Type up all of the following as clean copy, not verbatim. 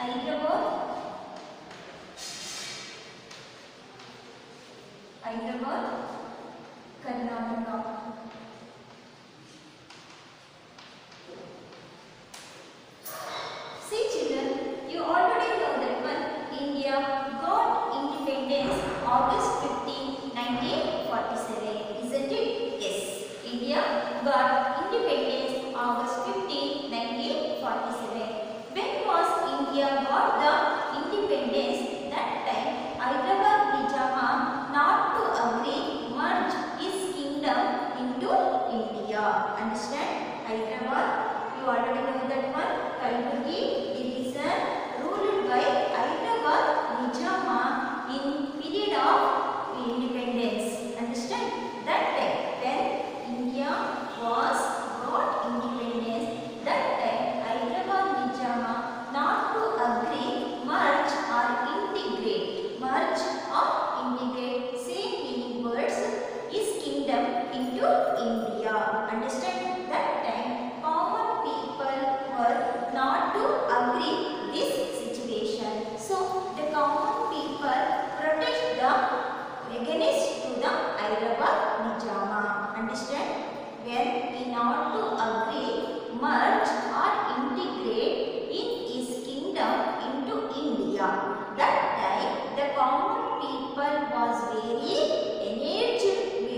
Hyderabad, Karnataka. See children, you already know that one. India got independence August 15, 1947. Isn't it? Yes. India got independence August 15, 1947. When was India got the independence? That time Hyderabad Nizama not to agree merge his kingdom into India. Understand? Hyderabad, you already know that one. Kalburgi division ruled by Hyderabad Nizama in period of independence. Understand? That time when India was got independence, that time Hyderabad Nizama not to agree merge or integrate. Merge or integrate, same meaning words, his kingdom into India. Understand? That time common people were not to agree this situation. So the common people protest the against to the Hyderabad Nizama. Understand? When he not to agree merge or integrate in his kingdom into India. That time the common people was very enraged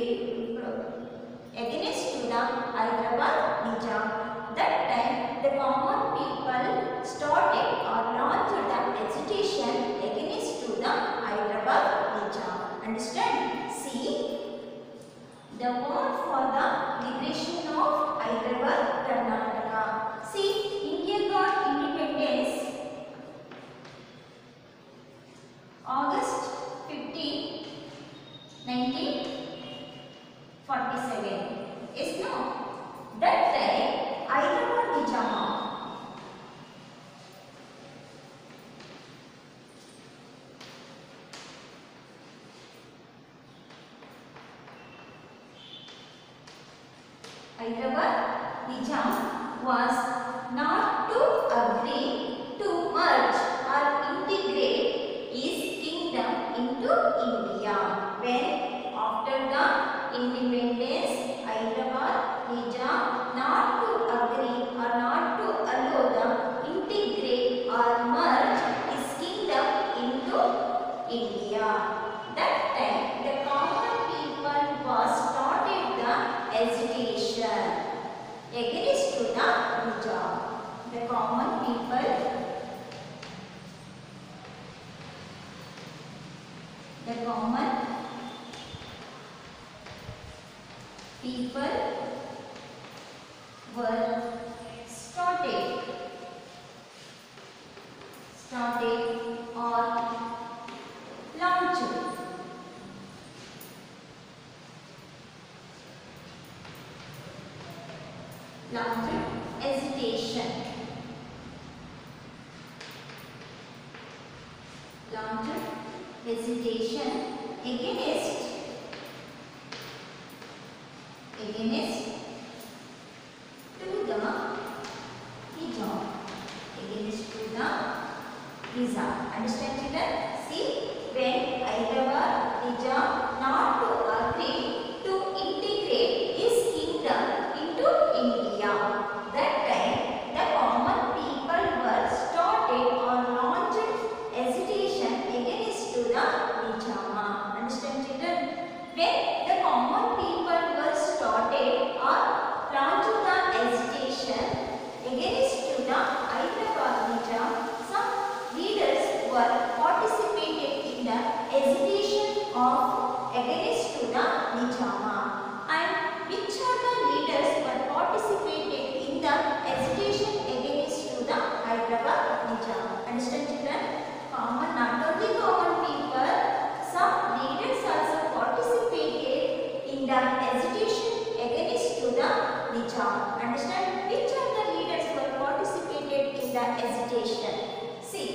against to the Hyderabad Nizam. That time the common people started or launched the agitation against to the Hyderabad Nizam. Understand? See, the war for the liberation of Hyderabad Karnataka. See, India got independence August 15, 1947. Yes, no? That time Hyderabad Nizama Nizam was not to agree to merge or integrate his kingdom into India. When after the independence, Hyderabad Nizam not to agree or not to allow the integrate or merge his kingdom into India. That time the common people was started the agitation against to the Nizam. The common people were started or launched agitation against to the Nizam. Against to the Nizam. Understand children? See, when Hyderabad Nizam not to agree to integrate his kingdom into India. That time the common people were started or launched agitation against to the Nizama. Understand children? When the common people were started or launched the agitation against to the Hyderabad Nizam, some leaders were participated in the agitation of against to the Nizama. And which are the leaders were participated in the agitation against to the Hyderabad Nizam? Understand children? Common, not only common people, some leaders also participated in the agitation against to the Nizam. Understand? Which are the leaders were participated in the agitation? See.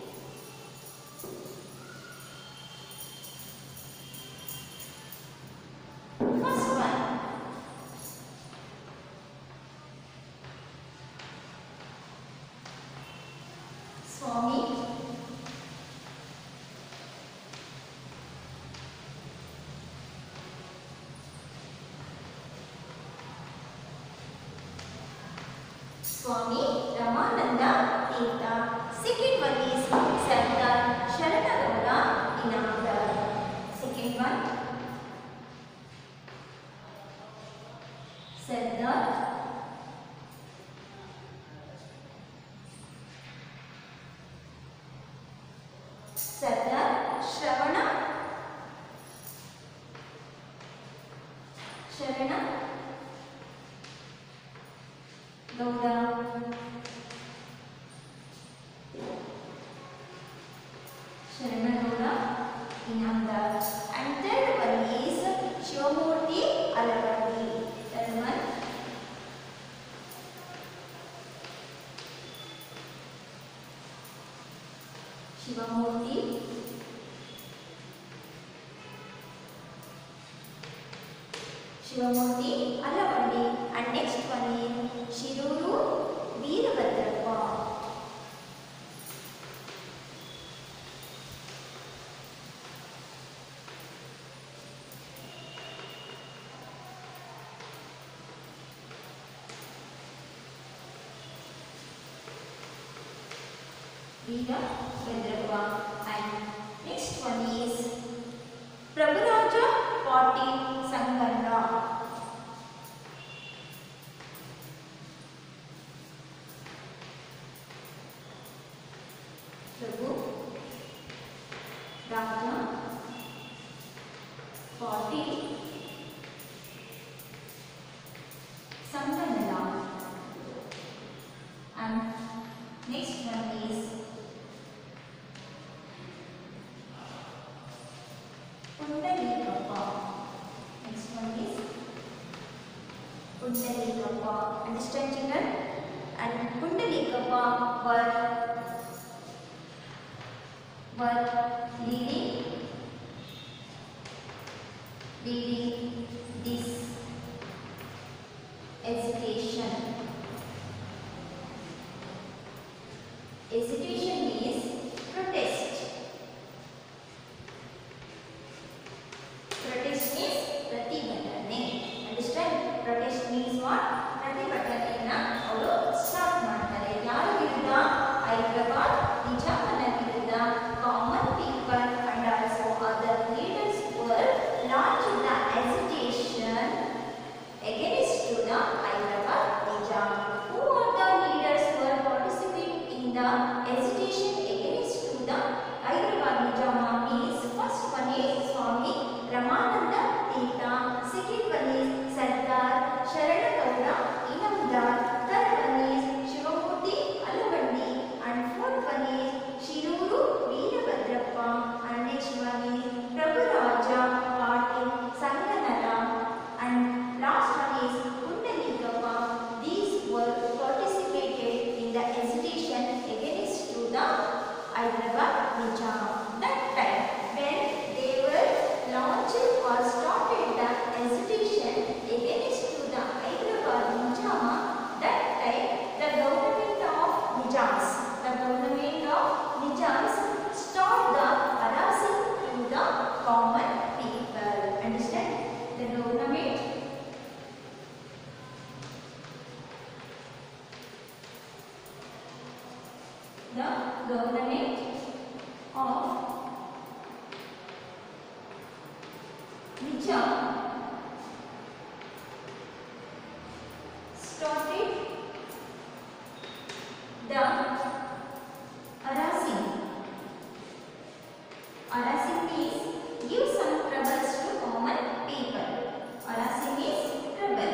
First one. Swami Swami Ramananda Tirtha. Second one is Sardar Sharanagowda Inamdar. Second one, Sardar Sharana Gowda. Sharanagowda Inamdar. And third one is Shivamurthy Alagandi. Third one, Shivamurthy Alagandi. And next one is Shiruru Veerabhadrappa. And next one is Prabhuraja Patil Sanganda. Prabhu Raja Patil Sanganda. And next one is Pundalikappa. Next one is Pundalikappa. Understand, children? And Pundalikappa were leading this agitation. Agitation means protest. Protest means Pratibhatane. Understand? Protest means what? Pratibhatane na ಅವರು start ಮಾಡ್ತಾರೆ. ಯಾರ ವಿರುದ್ಧ? ಹೈದರಾಬಾದ್ ನಿಜಾಮನ ವಿರುದ್ಧ. Common people and also other leaders were launched the agitation against to the Hyderabad Nizam. Who are the leaders who are participating in the agitation against to the Hyderabad Nizam? Means first one is Swami Ramananda Tirtha. Second one is Sardar Sharanagowda Inamdar. Third one is Shivamurthy Alagandi. And fourth one is Shiruru Veerabhadrappa. And next one is Prabhuraja Patil Sanganara. And last one is Pundalikappa. These were participated in the agitation against to the Hyderabad Nizam. That time when they were launched or started the agitation against to the Hyderabad Nizam, that time the government of Nizams start the harassing to the common people. Understand? The government of Nizam started the harassing. Harassing means give some troubles to common people. Harassing is trouble.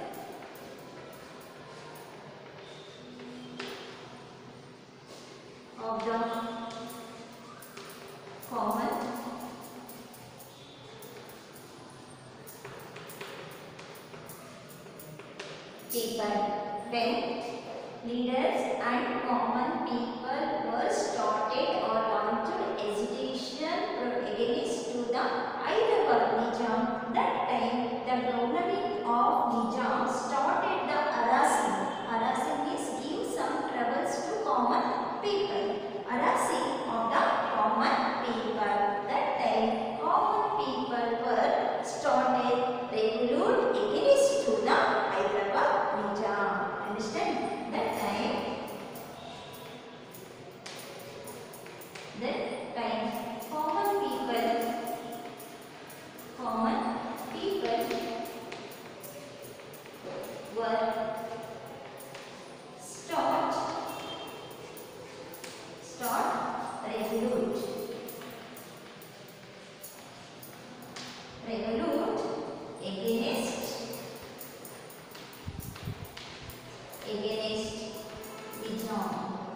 Of the common people. When leaders and common people were started or launched agitation against to the Hyderabad Nizam, that time the government of Nizam started the harassing. Harassing is give some troubles to common people. Harassing of the common people. That time common people were started revolt against to the Hyderabad Nizam. Understand? That revolute. Revolute against Nizam.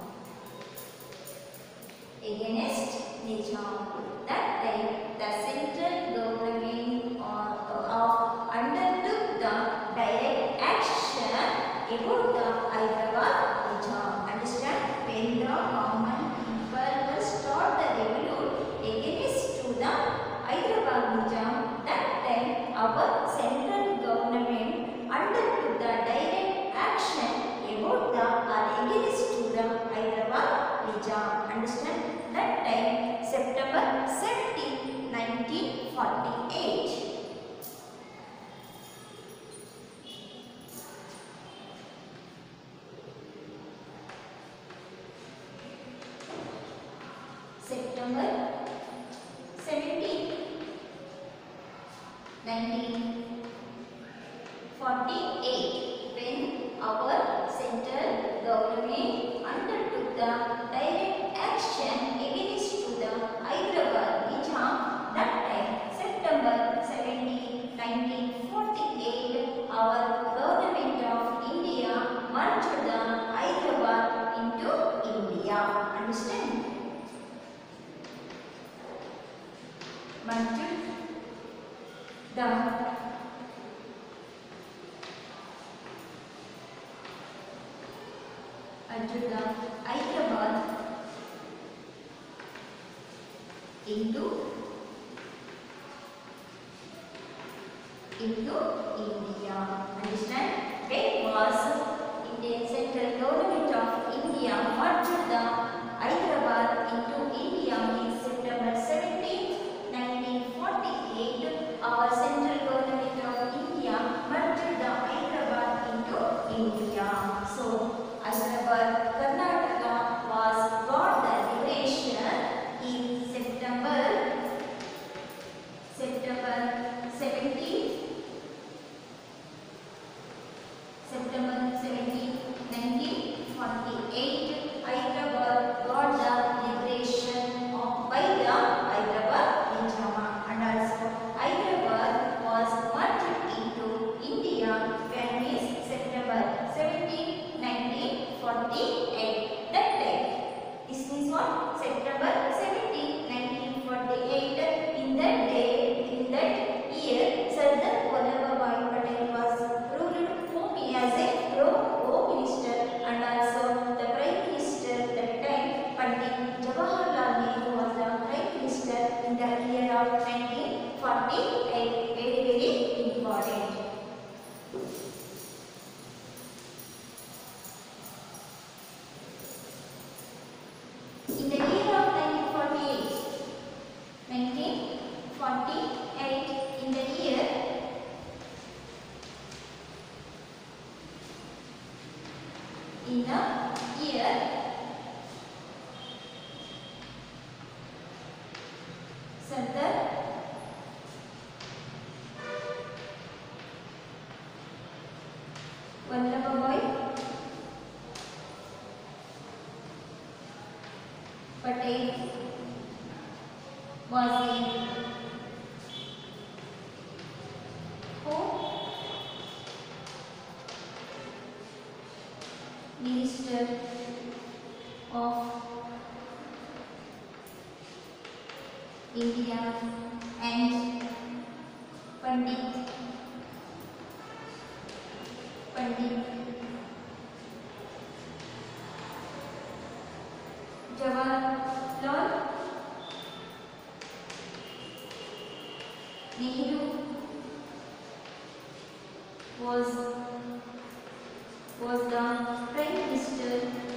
Against Nizam. That time the central government undertook the direct action about the Hyderabad Nizam. Understand? When the common people will start the revolt against to the Hyderabad Nizam, that time our central government undertook the direct action about the against to the Hyderabad Nizam. Understand? That time September 17, 1948. September 17, 1948, when our central government undertook the direct action against to the Hyderabad Nizam. That time September 17, 1948, our government of India merged the Hyderabad into India. Understand? Merged the Hyderabad into India. Understand? When was Indian central government of India merged the Hyderabad into India in September 17, 1948. Our central government of India merged the Hyderabad into India. So Hyderabad, Karnataka was got the liberation in September 17, 1948. Hyderabad got the liberation by the Hyderabad Nizam, and also Hyderabad was merged into India when is September 17, 1948. That time, this means what? September 17, 1948. In that day, in that year, Sardar Vallabhbhai Patel was ruled Home as a Home Minister, and also the Prime Minister that time, Pandit Jawaharlal Nehru was the Prime Minister in the year of 1948. Very, very important. In the year of 1948, in the year Sardar Vallabhbhai Patel was the Home Minister of India, and Pandit Jawaharlal Nehru was the Prime Minister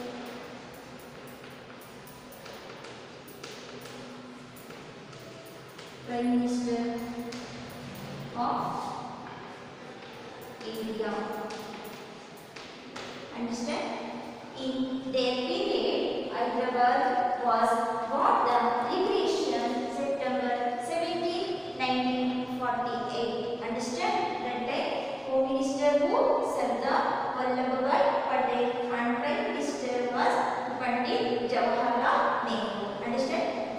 of India. Understand? In their period, Hyderabad was got the liberation September 17, 1948. Understand? That time, Home Minister who? Sardar Vallabhbhai Patel, and Prime Minister was Pandit Jawaharlal Nehru. Understand?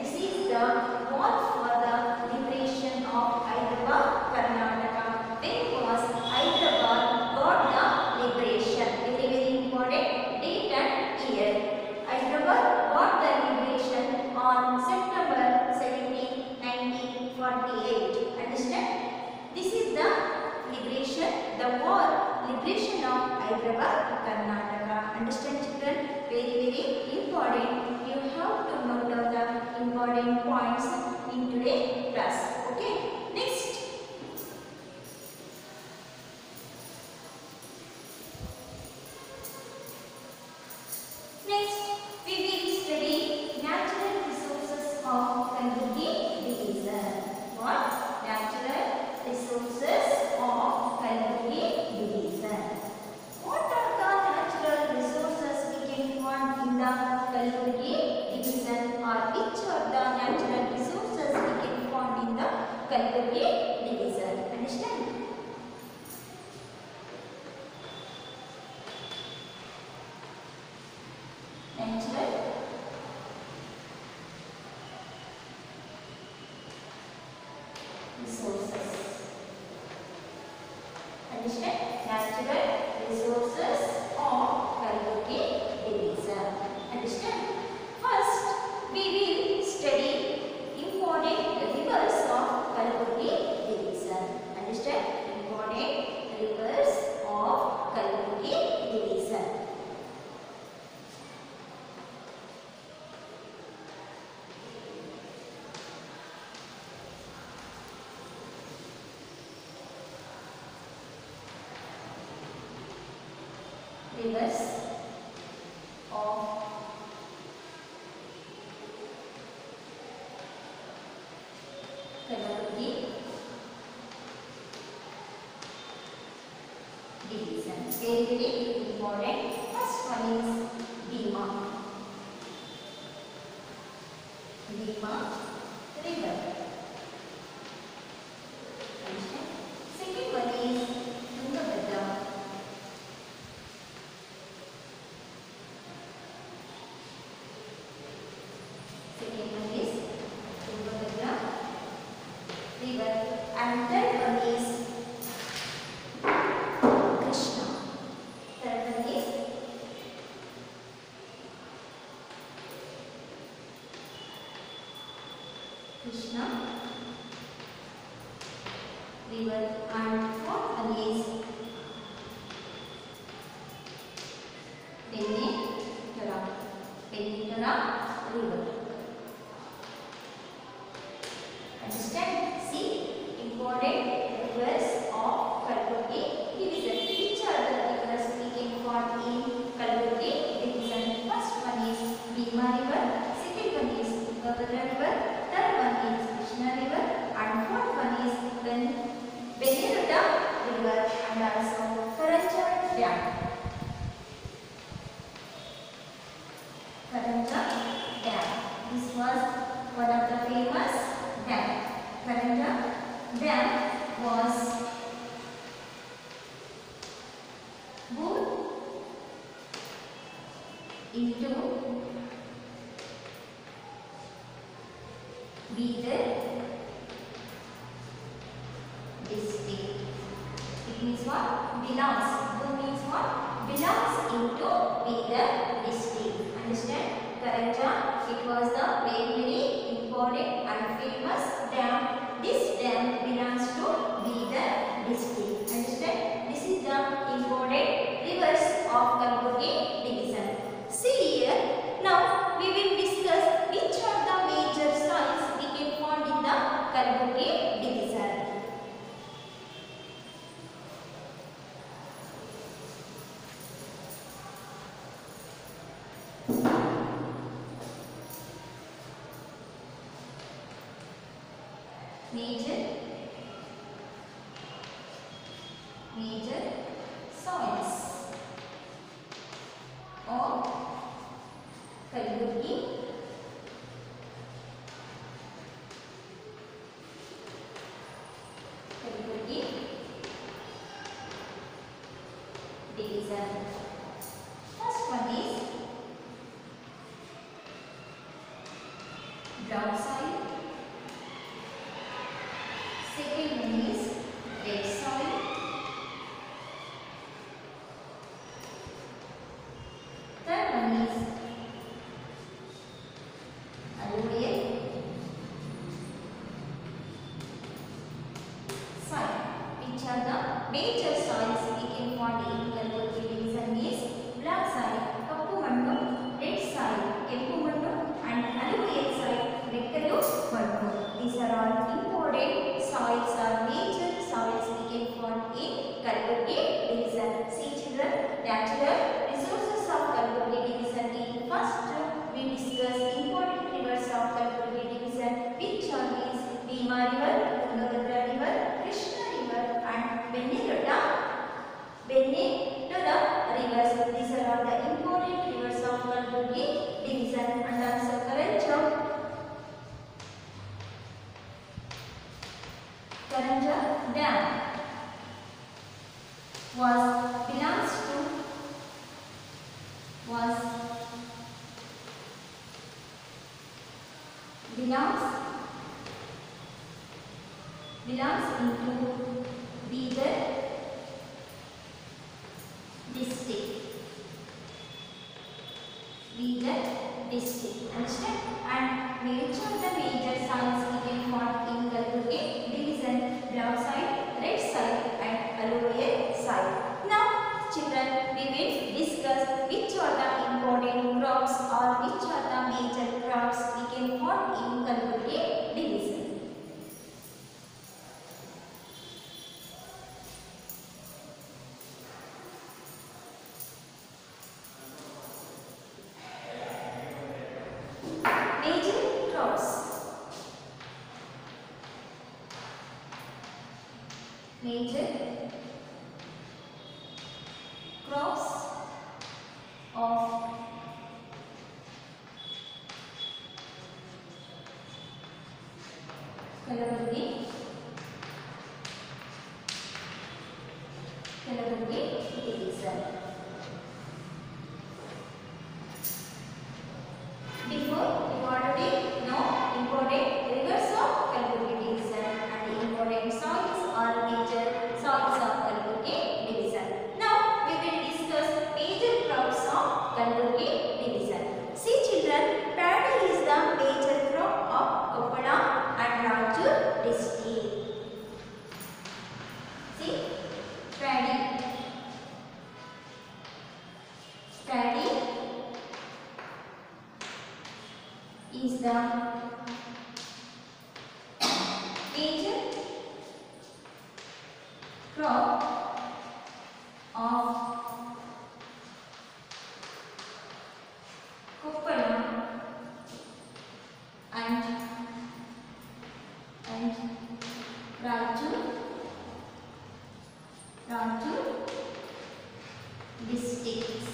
on September 17, 1948. Understand? This is the liberation, the war liberation of Hyderabad, Karnataka. Understand, children? Very important. You have to note down the important points in today's class. Okay. Next. Next, we will study natural resources of Kalburgi division. What? Natural resources of Kalburgi division. What are the natural resources we can find in the Kalburgi division, or which are the natural resources we can find in the Kalburgi division? Understand? Natural resources. Understand? Natural resources of Kalburgi division. Understand? First, we will study important rivers of Kalburgi division. Understand? Important rivers of Kalburgi division. Rivers of Kalburgi division. Very important. First one is Bhima river. Understand? Second one is Tungabhadra. Second one is Tungabhadra river, and third one is Krishna. Third one is Krishna river, and fourth one is Pennitara river. Understand? See, important rivers of Kalburgi division. Which are the rivers we can find in Kalburgi division? First one is Bhima river, second one is Tungabhadra river, third one is Krishna river, and fourth one is Pennitara river, and also Karanja dam. Karanja dam. This was one of the famous dam. Karanja dam was built into Bidar district. It means what? Belongs. Bull means what? Belongs into Bidar district. Understand? Karanja, it was the very important and famous dam. This dam belongs to Bidar district. Understand? This is the important rivers of Kalburgi division. See here. Now we will discuss which are the major soils we can find in the Kalburgi division. Major soils of Kalburgi division. First one is brown soil. Second one is red soil. Third one is alluvial. major soils we can find in Kalburgi division is black soil, kappu mannu, red soil, keppu mannu, and alluvial soil, rekkalu mannu. These are all important soils or major soils we can find in Kalburgi division. See children, natural resources of Kalburgi division. In first, we discuss important rivers of Kalburgi division, which are these: Bhima river, Tungabhadra river, Krishna river, and Bennedoda rivers. These are all the important rivers of Kalburgi division. And also Karanja Dam belongs into Bidar district. Understand? And which are the major soils we can find in Kalburgi division? Black soil, red soil, and alluvial soil. Now, children, we will discuss which are the important crops or which are the major crops we can find in Kalburgi division. Major crops of Kalburgi division. Before, you already know important rivers of Kalburgi division and the important soils or major soils of Kalburgi division. Now, we will discuss major crops of Kalburgi division. See children, paddy is the major crop of Koppala and Rajur district. See, paddy is the major crop of Koppala and Rajur districts.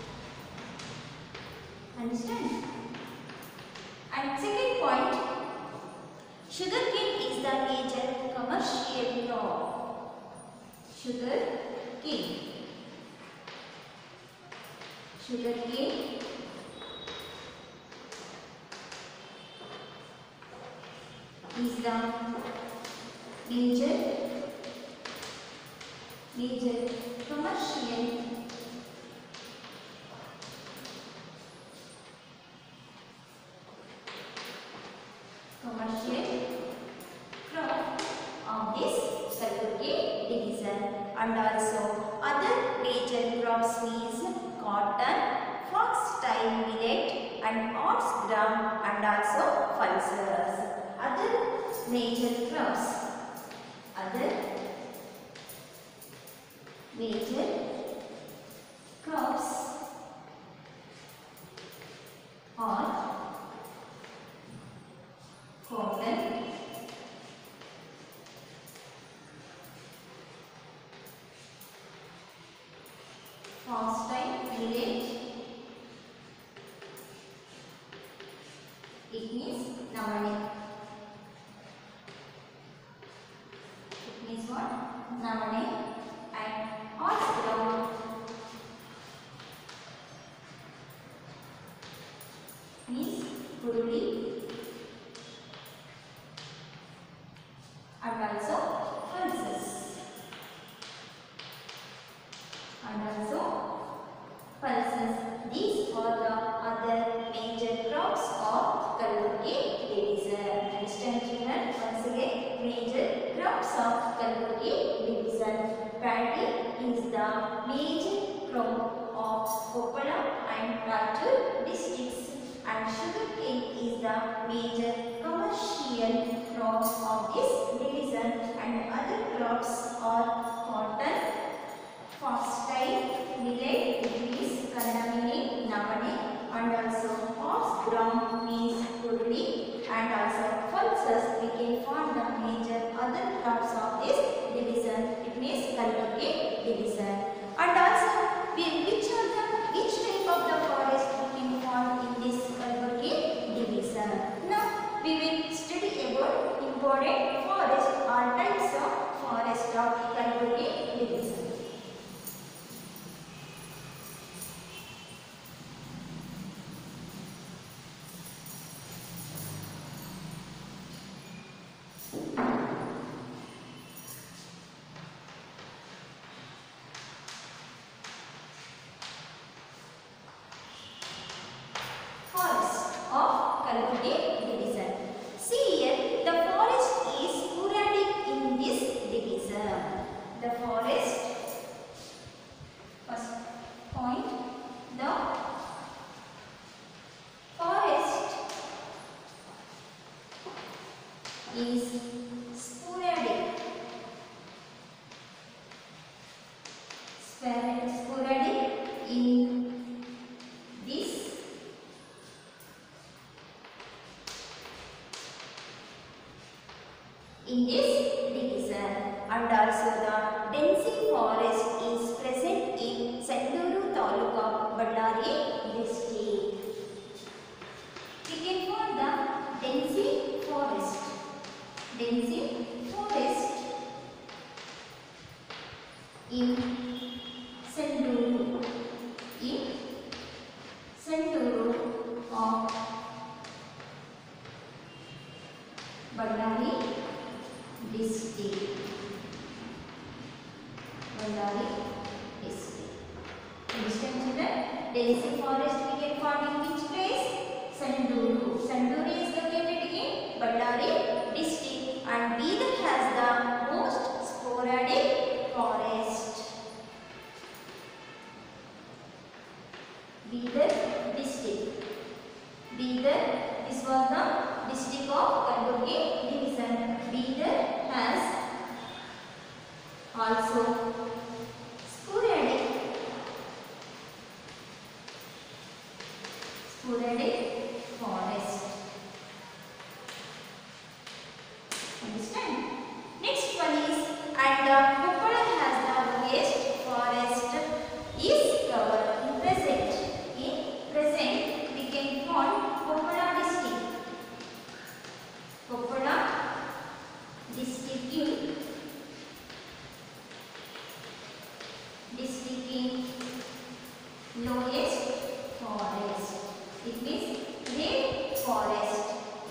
Understand? And second point, sugarcane is the major commercial crop. Sugarcane is the major commercial crop of this Kalburgi division. And also other major crops is cotton, foxtail millet, and oats gram, and also pulses. Other major crops are cotton, foxtail millet, it means navane. It means what? Navane. And oats gram means kuruli, and also pulses. These are the other major crops of Kalburgi division. Understand children? Once again, major crops of Kalburgi division. Paddy is the major crop of Koppala and Raichur districts, and sugarcane is the major commercial crop of this division, and other crops are cotton, foxtail, millet, maize, kandamini, namani, and also horse ground means kurli, and also pulses we can find the major other crops of this division. It means Kalburgi division. And also which type of the forest we can find in this Kalburgi division. Now we will study about important forest or types of forest of Kalburgi division. Forest of Kalburgi division. See here, the forest is sporadic in this division. The forest, first point, the forest is sporadic. Sporadic in this division, and also the dense forest is present in Sanduru Taluka, Ballari district. We can find the dense forest in Sanduru of Ballari district. Understand children? Dense forest we can find in which place? Sanduru. Sanduru is located in Ballari district, and Bidar has the most sporadic forest. Bidar district. Bidar, this was the district of Kalburgi division. Bidar has also sporadic forest. Understand? Next one is, and Koppala has the lowest forest is covered. In present we can find Koppala district. Koppala district in lowest forest. It means great forest.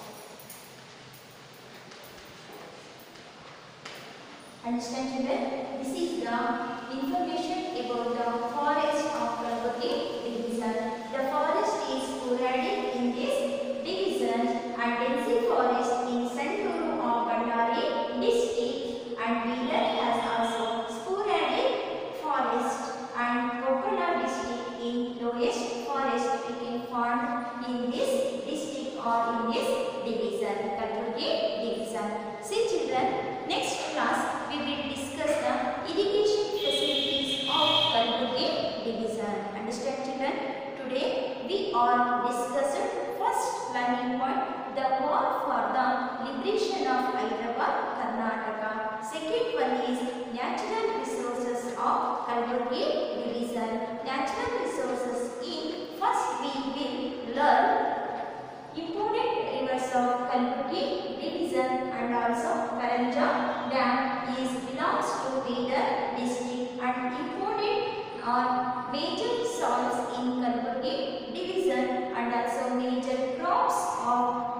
Understand children? This is the information about the forest of Kalburgi division. The forest is sporadic in this division, and dense forest in Sanduru of Ballari district, and Bidar has also sporadic forest, and Koppala district in lowest forest we can find in this district or in this division, Kalburgi division. See children, next class we will discuss the irrigation facilities of Kalburgi division. Understand children? Today we are discussing first learning point, the war for the liberation of Hyderabad, Karnataka. Second one is natural resources of Kalburgi division. Natural resources in first we will learn important rivers of Kalburgi division, and also Karanja dam is belongs to Bidar district, and important are major salts in Kalburgi division, and also major crops of